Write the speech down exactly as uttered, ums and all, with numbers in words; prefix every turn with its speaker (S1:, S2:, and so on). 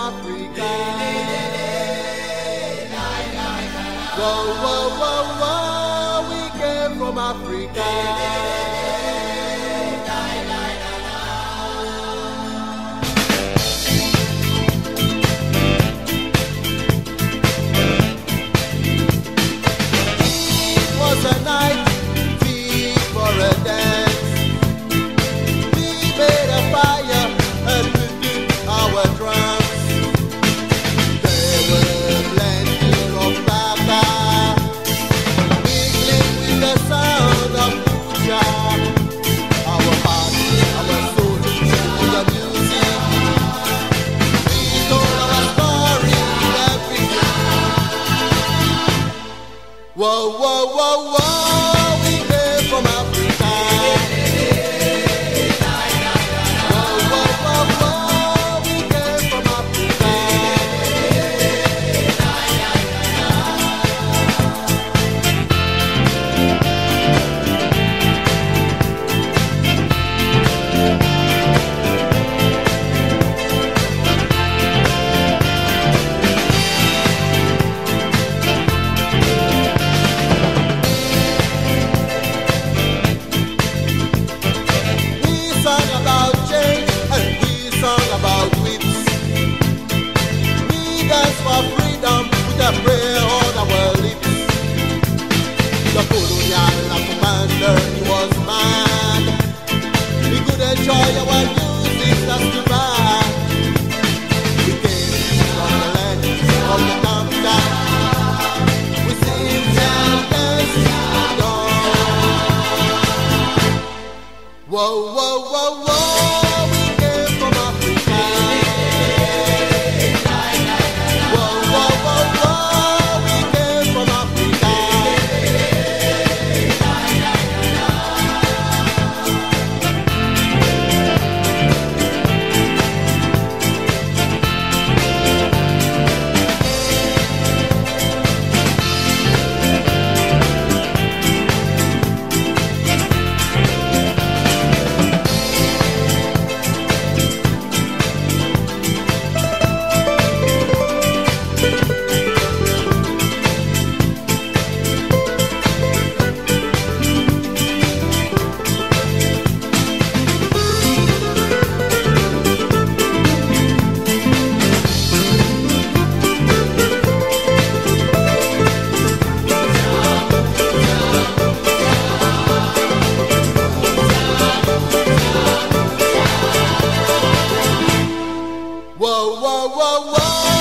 S1: Africa. Whoa, whoa, whoa, whoa, we came from Africa. A night fit for a dance. We made a fire and we did our drums. There were plenty of baba, mingling with the sound of Lucha. Our hearts, our souls, to the music. We told our story, everything. Whoa, whoa, whoa, whoa. For freedom, with a prayer on our lips. The colonial commander, he was mad. He could enjoy our music, that's too bad. We came from the land of the Tamda. We sing and dance dawn. Whoa, whoa, whoa, whoa, we came from Africa. Whoa, whoa, whoa, whoa.